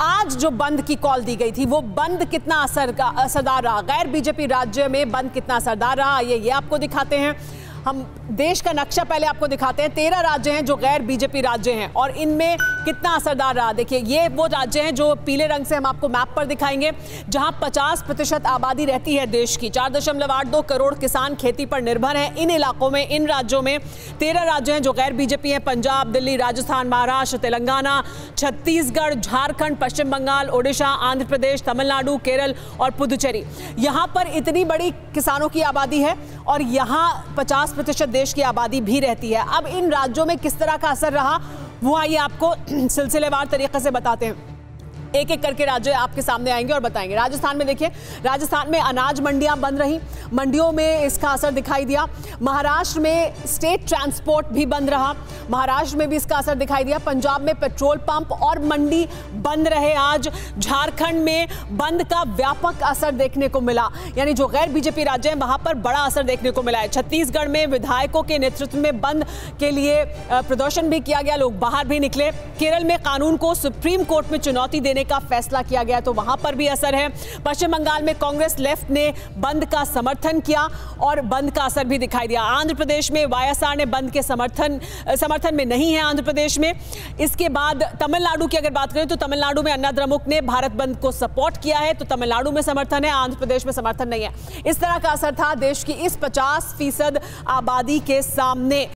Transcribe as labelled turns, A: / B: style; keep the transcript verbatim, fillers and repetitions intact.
A: आज जो बंद की कॉल दी गई थी वो बंद कितना असर का असरदार रहा, गैर बीजेपी राज्य में बंद कितना असरदार रहा, ये ये आपको दिखाते हैं। हम देश का नक्शा पहले आपको दिखाते हैं। तेरह राज्य हैं जो गैर बीजेपी राज्य हैं और इनमें कितना असरदार रहा। देखिए ये वो राज्य हैं जो पीले रंग से हम आपको मैप पर दिखाएंगे, जहां पचास प्रतिशत आबादी रहती है देश की। चार दशमलव आठ दो करोड़ किसान खेती पर निर्भर हैं। इन इलाकों में, इन राज्यों में तेरह राज्य हैं जो गैर बीजेपी हैं। पंजाब, दिल्ली, राजस्थान, महाराष्ट्र, तेलंगाना, छत्तीसगढ़, झारखंड, पश्चिम बंगाल, ओडिशा, आंध्र प्रदेश, तमिलनाडु, केरल और पुदुचेरी। यहाँ पर इतनी बड़ी किसानों की आबादी है और यहाँ पचास प्रतिशत देश की आबादी भी रहती है। अब इन राज्यों में किस तरह का असर रहा वो आइए आपको सिलसिलेवार तरीके से बताते हैं। एक एक करके राज्य आपके सामने आएंगे और बताएंगे। राजस्थान में देखिए, राजस्थान में अनाज मंडियां बंद रही, मंडियों में इसका असर दिखाई दिया। महाराष्ट्र में स्टेट ट्रांसपोर्ट भी बंद रहा, महाराष्ट्र में भी इसका असर दिखाई दिया। पंजाब में पेट्रोल पंप और मंडी बंद रहे आज। झारखंड में बंद का व्यापक असर देखने को मिला, यानी जो गैर बीजेपी राज्य हैं वहां पर बड़ा असर देखने को मिला है। छत्तीसगढ़ में विधायकों के नेतृत्व में बंद के लिए प्रदर्शन भी किया गया, लोग बाहर भी निकले। केरल में कानून को सुप्रीम कोर्ट में चुनौती देने का फैसला किया गया तो वहां पर भी असर है। पश्चिम बंगाल में कांग्रेस लेफ्ट ने बंद का समर्थन किया और बंद का असर भी दिखाई दिया। आंध्र प्रदेश में वाईएसआर ने बंद के समर्थन समर्थन में नहीं है आंध्र प्रदेश में। इसके बाद तमिलनाडु की अगर बात करें तो तमिलनाडु में अन्ना द्रमुक ने भारत बंद को सपोर्ट किया है, तो तमिलनाडु में समर्थन है, आंध्र प्रदेश में समर्थन नहीं है। इस तरह का असर था देश की इस पचास फीसद आबादी के सामने।